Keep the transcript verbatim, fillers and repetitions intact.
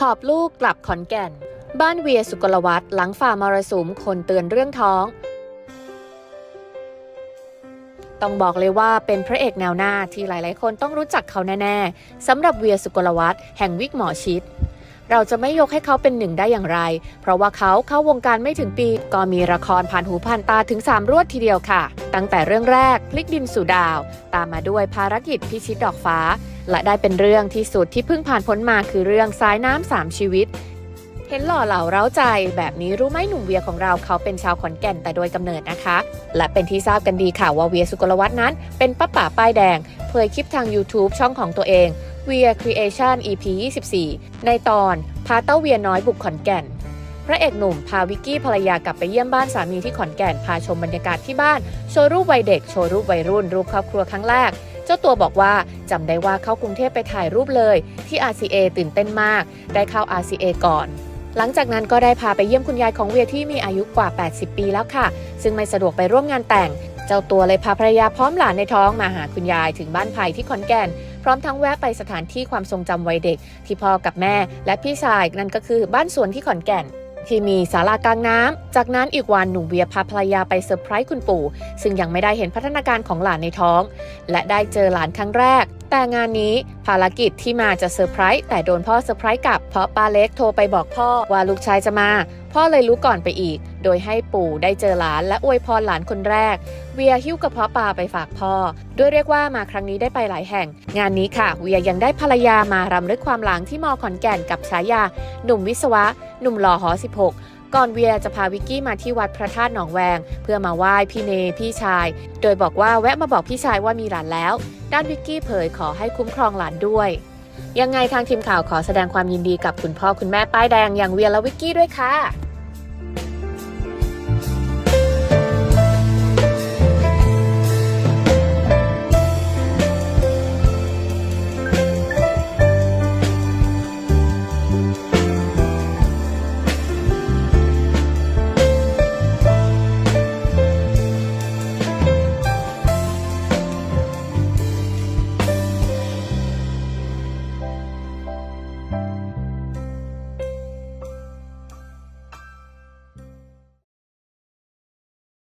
หอบลูกกลับขอนแก่นบ้านเวียสุกลวัฒน์หลังฝ่ามรสุมคนเตือนเรื่องท้องต้องบอกเลยว่าเป็นพระเอกแนวหน้าที่หลายๆคนต้องรู้จักเขาแน่ๆสำหรับเวียสุกลวัฒน์แห่งวิกหมอชิตเราจะไม่ยกให้เขาเป็นหนึ่งได้อย่างไรเพราะว่าเขาเข้าวงการไม่ถึงปีก็มีละครผ่านหูผ่านตาถึงสามรวดทีเดียวค่ะตั้งแต่เรื่องแรกพลิกดินสู่ดาวตามมาด้วยภารกิจพิชิตดอกฟ้าและได้เป็นเรื่องที่สุดที่เพิ่งผ่านพ้นมาคือเรื่องสายน้ำสามชีวิตเห็นหล่อเหลาเร้าใจแบบนี้รู้ไหมหนุ่มเวียของเราเขาเป็นชาวขอนแก่นแต่โดยกำเนิดนะคะและเป็นที่ทราบกันดีค่ะว่าเวียสุกลวัฒน์นั้นเป็นป้าป๋าป้ายแดงเผยคลิปทาง YouTube ช่องของตัวเองเวีย Creation อี พี ยี่สิบสี่ในตอนพาเต้าเวียน้อยบุกขอนแก่นพระเอกหนุ่มพาวิกกี้ภรรยากลับไปเยี่ยมบ้านสามีที่ขอนแก่นพาชมบรรยากาศที่บ้านโชว์รูปวัยเด็กโชว์รูปวัยรุ่นรูปครอบครัวครั้งแรกเจ้าตัวบอกว่าจำได้ว่าเข้ากรุงเทพไปถ่ายรูปเลยที่ อาร์ ซี เอ ตื่นเต้นมากได้เข้า อาร์ ซี เอ ก่อนหลังจากนั้นก็ได้พาไปเยี่ยมคุณยายของเวียที่มีอายุกว่าแปดสิบปีแล้วค่ะซึ่งไม่สะดวกไปร่วมงานแต่งเจ้าตัวเลยพาภรรยาพร้อมหลานในท้องมาหาคุณยายถึงบ้านไผ่ที่ขอนแก่นพร้อมทั้งแวะไปสถานที่ความทรงจำวัยเด็กที่พ่อกับแม่และพี่ชายนั่นก็คือบ้านสวนที่ขอนแก่นที่มีศาลากลางน้ำจากนั้นอีกวันหนุ่มเวียพาภรรยาไปเซอร์ไพรส์คุณปู่ซึ่งยังไม่ได้เห็นพัฒนาการของหลานในท้องและได้เจอหลานครั้งแรกแต่งานนี้ภารกิจที่มาจะเซอร์ไพรส์แต่โดนพ่อเซอร์ไพรส์กลับเพราะป้าเล็กโทรไปบอกพ่อว่าลูกชายจะมาพ่อเลยรู้ก่อนไปอีกโดยให้ปู่ได้เจอหลานและอวยพรหลานคนแรกเวียหิ้วกระเพาะปลาไปฝากพ่อด้วยเรียกว่ามาครั้งนี้ได้ไปหลายแห่งงานนี้ค่ะเวียยังได้ภรรยามารำลึกความหลังที่มอขอนแก่นกับฉายาหนุ่มวิศวะหนุ่มหล่อหอสิบหกก่อนเวียจะพาวิกกี้มาที่วัดพระธาตุหนองแวงเพื่อมาไหว้พี่เนพี่ชายโดยบอกว่าแวะมาบอกพี่ชายว่ามีหลานแล้วด้านวิกกี้เผยขอให้คุ้มครองหลานด้วยยังไงทางทีมข่าวขอแสดงความยินดีกับคุณพ่อคุณแม่ป้ายแดงอย่างเวียและวิกกี้ด้วยค่ะ